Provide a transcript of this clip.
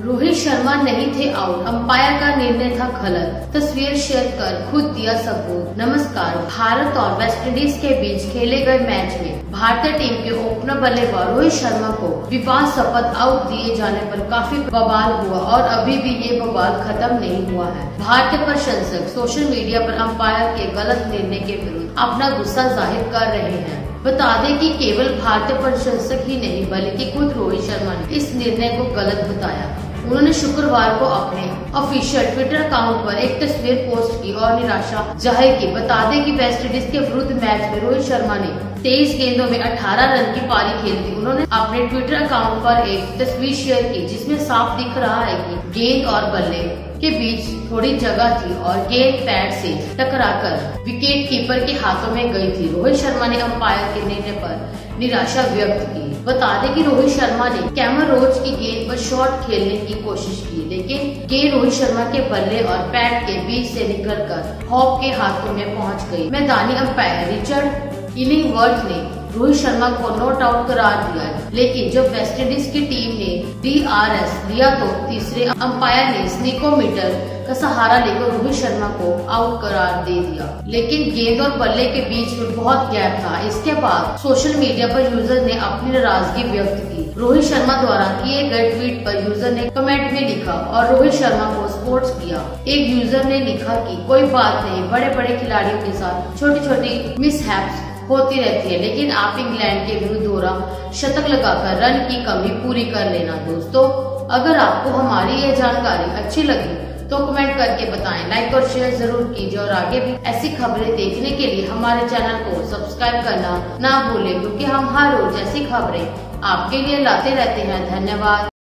रोहित शर्मा नहीं थे out, umpire का निर्णय था गलत। तस्वीर शेयर कर खुद दिया सबूत। नमस्कार। भारत और वेस्टइंडीज के बीच खेले गए मैच में भारतीय टीम के ओपनर बल्लेबाज रोहित शर्मा को विवादास्पद आउट दिए जाने पर काफी बवाल हुआ और अभी भी ये बवाल खत्म नहीं हुआ है। भारतीय प्रशंसक सोशल मीडिया पर अंपायर के गलत निर्णय के विरुद्ध अपना गुस्सा जाहिर कर रहे हैं। बता दें कि केवल भारतीय प्रशंसक ही नहीं बल्कि खुद रोहित शर्मा ने इस निर्णय को गलत बताया। उन्होंने शुक्रवार को अपने ऑफिशियल ट्विटर अकाउंट पर एक तस्वीर पोस्ट की और निराशा जाहिर की। बता दें कि वेस्टइंडीज के विरुद्ध मैच में रोहित शर्मा ने 23 गेंदों में 18 रन की पारी खेली थी। उन्होंने अपने ट्विटर अकाउंट पर एक तस्वीर शेयर की जिसमें साफ दिख रहा है कि गेंद और बल्ले के बीच थोड़ी जगह थी और गेंद पैड से टकराकर विकेट कीपर के हाथों में गई थी। रोहित शर्मा ने अंपायर के निर्णय पर निराशा व्यक्त की। बता दें कि रोहित शर्मा ने कैमर रोच की गेंद पर शॉट खेलने की कोशिश की, लेकिन गेंद रोहित शर्मा के बल्ले और पैड के बीच से निकलकर हॉप के हाथों में पहुंच गई। मैदानी अंपायर रिचर्ड इलिंगवर्थ ने रोहित शर्मा को नॉट आउट करार दिया, लेकिन जब वेस्टइंडीज की टीम ने DRS लिया तो तीसरे अंपायर ने स्नीकोमीटर का सहारा लेकर रोहित शर्मा को आउट करार दे दिया, लेकिन गेंद और बल्ले के बीच में बहुत गैप था। इसके बाद सोशल मीडिया पर यूजर ने अपनी नाराजगी व्यक्त की। रोहित शर्मा द्वारा किए गए ट्वीट पर यूजर ने कमेंट में लिखा और रोहित शर्मा को सपोर्ट किया। एक यूजर ने लिखा कि कोई बात नहीं, बड़े बड़े खिलाड़ियों के साथ छोटी छोटी मिसहैप्स होती रहती है, लेकिन आप इंग्लैंड के विरुद्ध दोहरा शतक लगाकर रन की कमी पूरी कर लेना। दोस्तों, अगर आपको हमारी यह जानकारी अच्छी लगी तो कमेंट करके बताएं, लाइक और शेयर जरूर कीजिए और आगे भी ऐसी खबरें देखने के लिए हमारे चैनल को सब्सक्राइब करना ना भूलें, क्योंकि हम हर रोज ऐसी खबरें आपके लिए लाते रहते हैं। धन्यवाद।